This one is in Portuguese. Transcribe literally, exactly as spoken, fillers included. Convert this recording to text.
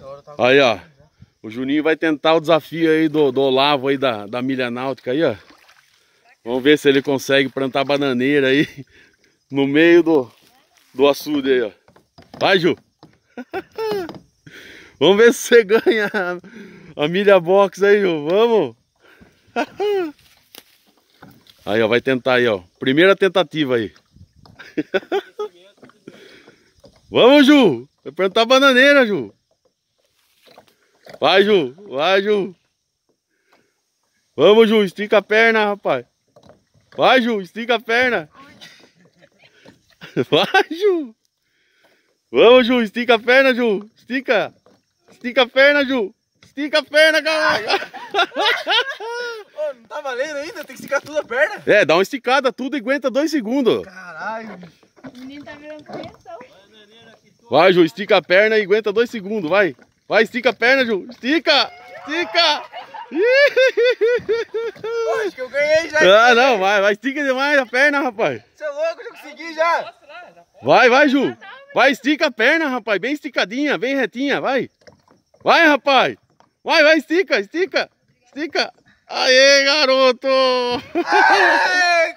Aí, ó. O Juninho vai tentar o desafio aí do, do Olavo aí da, da milha náutica aí, ó. Vamos ver se ele consegue plantar bananeira aí no meio do, do açude aí, ó. Vai, Ju. Vamos ver se você ganha a, a milha box aí, Ju. Vamos. Aí, ó, vai tentar aí, ó. Primeira tentativa aí. Vamos, Ju. Vai plantar bananeira, Ju. Vai, Ju. Vai, Ju. Vamos, Ju. Estica a perna, rapaz. Vai, Ju. Estica a perna. Vai, Ju. Vamos, Ju. Estica a perna, Ju. Estica. Estica a perna, Ju. Estica a perna, caralho. Ô, não tá valendo ainda? Tem que esticar tudo a perna? É, dá uma esticada tudo e aguenta dois segundos. Caralho. O menino tá virando crianção. Vai, Ju. Estica a perna e aguenta dois segundos. Vai. Vai, estica a perna, Ju. Estica. Estica. Pô, acho que eu ganhei já. Ah, não. Vai, vai. Estica demais a perna, rapaz. Você é louco? Já consegui já. Vai, vai, Ju. Vai, estica a perna, rapaz. Bem esticadinha, bem retinha. Vai. Vai, rapaz. Vai, vai, estica, estica. Estica. Aê, garoto. Aê,